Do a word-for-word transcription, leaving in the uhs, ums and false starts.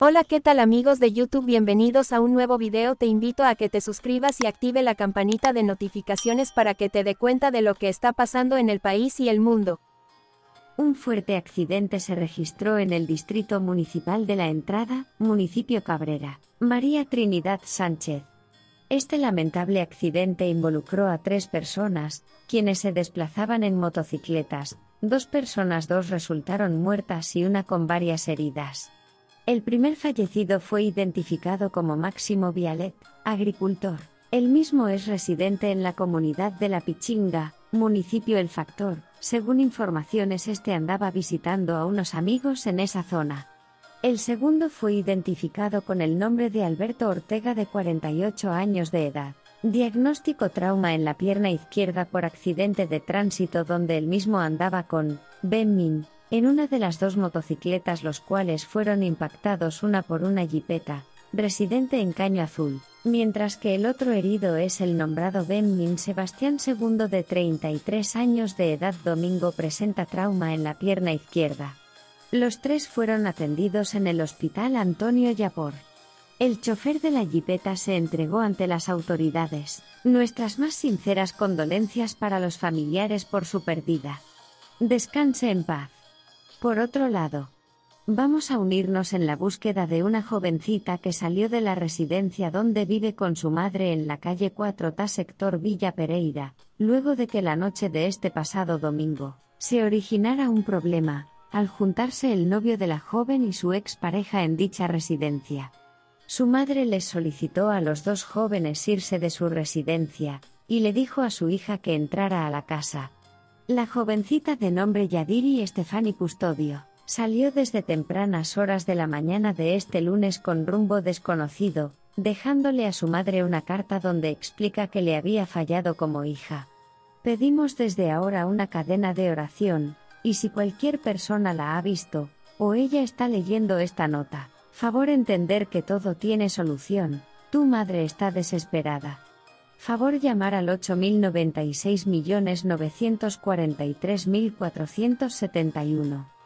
Hola, ¿qué tal amigos de YouTube? Bienvenidos a un nuevo video. Te invito a que te suscribas y active la campanita de notificaciones para que te dé cuenta de lo que está pasando en el país y el mundo. Un fuerte accidente se registró en el Distrito Municipal de La Entrada, municipio Cabrera. María Trinidad Sánchez. Este lamentable accidente involucró a tres personas, quienes se desplazaban en motocicletas. Dos personas dos resultaron muertas y una con varias heridas. El primer fallecido fue identificado como Máximo Vialet, agricultor. El mismo es residente en la comunidad de La Pichinga, municipio El Factor. Según informaciones, este andaba visitando a unos amigos en esa zona. El segundo fue identificado con el nombre de Alberto Ortega, de cuarenta y ocho años de edad. Diagnóstico: trauma en la pierna izquierda por accidente de tránsito, donde el mismo andaba con Ben Min en una de las dos motocicletas, los cuales fueron impactados una por una jipeta, residente en Caño Azul, mientras que el otro herido es el nombrado Ben Min Sebastián segundo, de treinta y tres años de edad. Domingo presenta trauma en la pierna izquierda. Los tres fueron atendidos en el Hospital Antonio Yapor. El chofer de la jipeta se entregó ante las autoridades. Nuestras más sinceras condolencias para los familiares por su pérdida. Descanse en paz. Por otro lado, vamos a unirnos en la búsqueda de una jovencita que salió de la residencia donde vive con su madre en la calle cuatro T A sector Villa Pereira, luego de que la noche de este pasado domingo se originara un problema, al juntarse el novio de la joven y su expareja en dicha residencia. Su madre les solicitó a los dos jóvenes irse de su residencia, y le dijo a su hija que entrara a la casa. La jovencita, de nombre Yadiri Estefani Custodio, salió desde tempranas horas de la mañana de este lunes con rumbo desconocido, dejándole a su madre una carta donde explica que le había fallado como hija. Pedimos desde ahora una cadena de oración, y si cualquier persona la ha visto, o ella está leyendo esta nota, favor entender que todo tiene solución. Tu madre está desesperada. Favor llamar al ocho mil noventa y seis millones novecientos cuarenta y tres mil cuatrocientos setenta y uno.